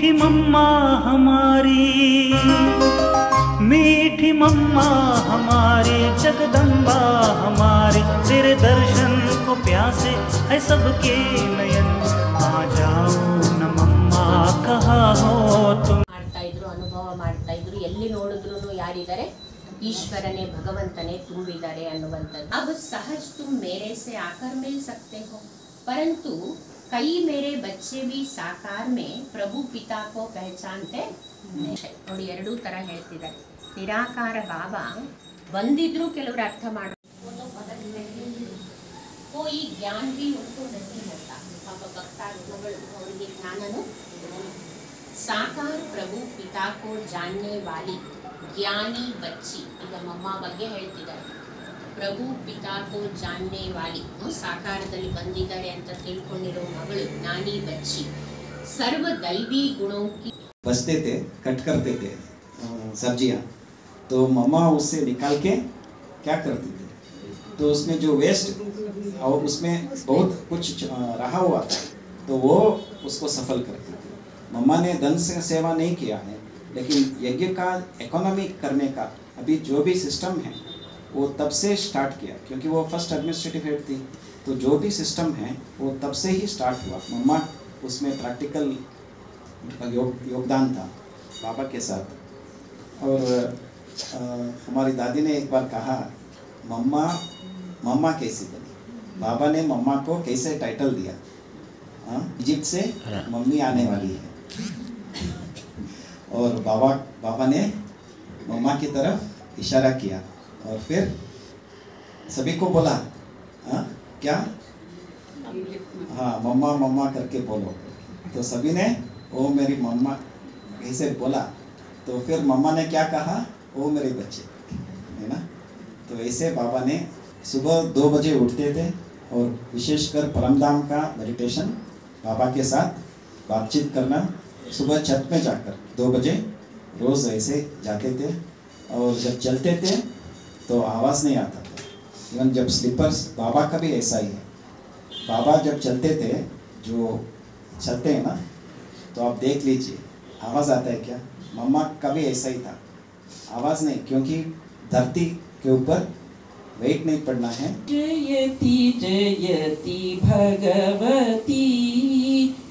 मीठी मम्मा हमारी, मीठी मम्मा हमारी, जगदम्बा हमारी, तेरे दर्शन को प्यासे है सबके नयन, आ जाओ न मम्मा कहा हो तुम। ಮಾಡ್ತಾ ಇದ್ರು, ಅನುಭವ ಮಾಡ್ತಾ ಇದ್ರು. ಎಲ್ಲಿ ನೋಡಿದ್ರು ಯಾರಿದ್ದಾರೆ? ईश्वरने भगवंतने ತುಂಬಿದ್ದಾರೆ ಅನ್ನುವಂಥದ್ದು. अब सहज तुम मेरे से आकर मिल सकते हो, परंतु कई मेरे बच्चे भी साकार में प्रभु पिता को पहचानते ನೋಡಿ. ಎರಡೂ ತರ ಹೇಳ್ತಿದ್ದಾರೆ. ನಿರಾಕಾರ ಬಾಬಾ ಬಂದಿದ್ರು ಕೆಲವರು ಅರ್ಥ ಮಾಡ कोई ज्ञान भी उनको नहीं होता. ಪಾಪ ಭಕ್ತಾತ್ಮಗಳು ಅವರಿಗೆ ಜ್ಞಾನನು. साकार प्रभु पिता को जानने वाली ज्ञानी बच्ची. ಈಗ ಮಮ್ಮ ಬಗ್ಗೆ ಹೇಳ್ತಿದ್ದಾರೆ. ಪ್ರಭು ಪಿತಾ ಕೋ ಜಾನ್ನೆ ವಾಲಿ, ಸಾಕಾರದಲ್ಲಿ ಬಂದಿದ್ದಾರೆ ಅಂತ ತಿಳ್ಕೊಂಡಿರೋ ಮಗಳು ಜ್ಞಾನಿ ಬಚ್ಚಿ. सर्व दैवी गुणों की बचते थे, कट करते थे सब्जियां, तो मम्मा उससे निकाल के क्या करती थी, तो उसमें जो वेस्ट और उसमें बहुत कुछ रहा हुआ था तो वो उसको सफल करती थी. मम्मा ने धन से सेवा नहीं किया है, लेकिन यज्ञ का इकोनॉमी करने का अभी जो भी सिस्टम है वो तब से स्टार्ट किया, क्योंकि वो फर्स्ट एडमिनिस्ट्रेटिव हेड थी. तो जो भी सिस्टम है वो तब से ही स्टार्ट हुआ. मम्मा उसमें प्रैक्टिकल योगदान था बाबा के साथ. और हमारी दादी ने एक बार कहा, मम्मा मम्मा कैसी बनी. बाबा ने मम्मा को कैसे टाइटल दिया, इजिप्ट से मम्मी आने वाली है. और बाबा ने मम्मा की तरफ इशारा किया और फिर सभी को बोला, क्या, हाँ मम्मा मम्मा करके बोलो. तो सभी ने ओ मेरी मम्मा ऐसे बोला. तो फिर मम्मा ने क्या कहा, ओ मेरे बच्चे, है ना. तो ऐसे बाबा ने सुबह 2 बजे उठते थे और विशेषकर परमधाम का मेडिटेशन, बाबा के साथ बातचीत करना, सुबह छत में जाकर 2 बजे रोज़ ऐसे जाते थे. और जब चलते थे तो आवाज़ नहीं आता था. इवन जब स्लीपर्स, बाबा का भी ऐसा ही है. बाबा जब चलते थे, जो चलते हैं ना, तो आप देख लीजिए आवाज़ आता है क्या. मम्मा का भी ऐसा ही था, आवाज़ नहीं, क्योंकि धरती के ऊपर वेट नहीं पड़ना है. जयति जयति भगवती